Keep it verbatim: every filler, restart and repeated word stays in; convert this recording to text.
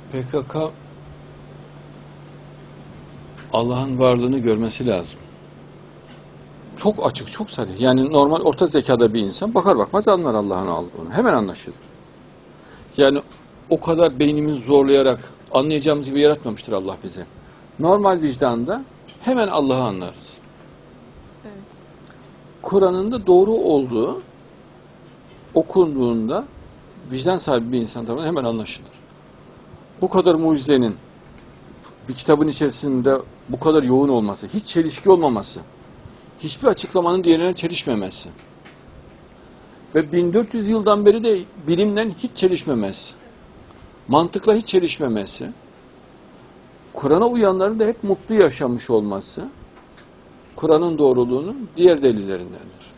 P K K Allah'ın varlığını görmesi lazım. Çok açık, çok sarih. Yani normal orta zekada bir insan bakar bakmaz anlar Allah'ın aldığını. Hemen anlaşılır. Yani o kadar beynimizi zorlayarak anlayacağımız gibi yaratmamıştır Allah bize. Normal vicdanda hemen Allah'ı anlarız. Evet. Kur'an'ın da doğru olduğu okunduğunda vicdan sahibi bir insan tarafından hemen anlaşılır. Bu kadar mucizenin bir kitabın içerisinde bu kadar yoğun olması, hiç çelişki olmaması, hiçbir açıklamanın diğerine çelişmemesi ve bin dört yüz yıldan beri de bilimle hiç çelişmemesi, mantıkla hiç çelişmemesi, Kur'an'a uyanların da hep mutlu yaşamış olması, Kur'an'ın doğruluğunun diğer delillerindendir.